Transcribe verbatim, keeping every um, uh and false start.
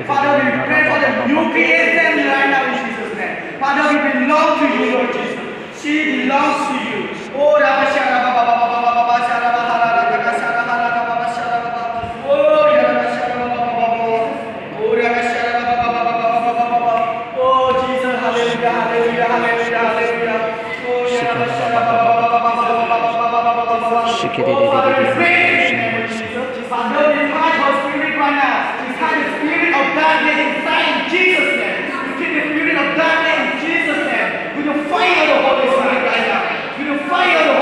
Father, we pray for the new creation right now in Jesus' name. Father, we belong to you, Lord Jesus. She belongs to you. Oh, Rabba Shara Baba Baba Baba Baba Shara Baba Raka Shara Baba Baba Shara Baba. Oh, Rabba Shara Baba Baba Baba. Oh, Rabba Shara Baba Baba Baba Baba. Oh, Jesus, hallelujah, hallelujah, hallelujah, hallelujah. Oh, Rabba Shara Baba Baba Baba Baba Baba. Oh, Father, we pray in the name of Jesus. Father, we touch our spirit right now. We touch the spirit of darkness inside in Jesus' name. We kill the spirit of darkness in Jesus' name. With the fire of the Holy Spirit right now. With the fire of the